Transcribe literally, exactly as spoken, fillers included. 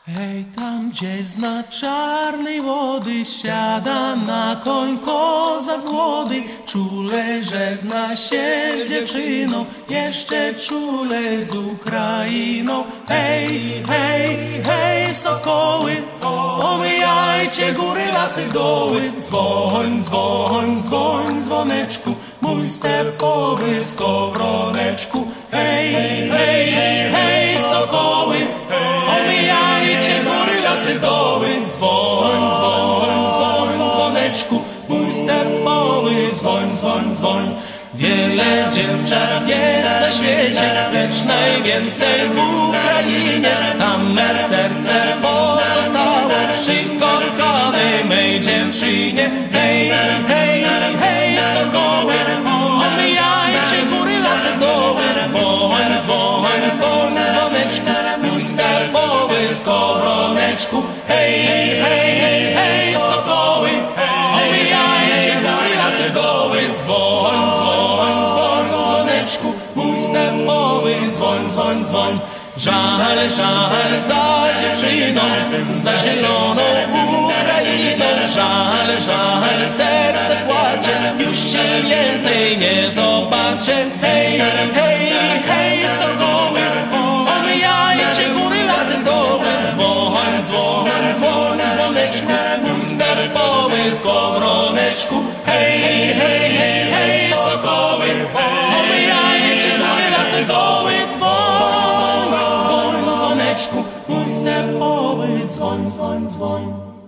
Hej, tam gdzieś zna czarnej wody siada na koń kozak młody. Czule żegna się z dziewczyną, jeszcze czule z Ukrainą. Hej, hej, hej, sokoły, omijajcie góry, lasy, doły. Dzwoń, dzwoń, dzwoń, dzwoneczku, mój stepowy skowroneczku. Hej, hej, hej, sokoły, omijajcie góry, lasy, doły. Dzwoń, dzwoń, dzwoń, dzwoneczku, mój stepowy dzwoń, dzwoń, dzwoń. Wiele dziewczat jest na świecie, lecz najwięcej w Ukrainie. Tam me serce pozostało przy kochanej mej dziewczynie. Hej, hej, hej, sokoły, omijajcie góry, lasy, doły. Dzwoń, dzwoń, dzwoń, dzwoneczku, mój stepowy skowroneczku. Hej, hej, hej, sokoły, omijajcie góry, lasy, doły. Dzwoń, dzwoń, dzwoń, dzwoneczku, mój stepowy dzwoń, dzwoń, dzwoń. Żal, żal za dziewczyną, za zieloną Ukrainą. Żal, żal, serce płacze, już się więcej nie zobaczę. Hej, hej, hej, sokoły, omijajcie góry, lasy, doły. Dzwoń, dzwoń, dzwoń, dzwoneczku, mój stepowy skowroneczku. Hej, hej, hej, sokoły, omijajcie góry, lasy, doły. Dzwoń, dzwoń, dzwoneczku, mój stepowy dzwoń, dzwoń, dzwoń.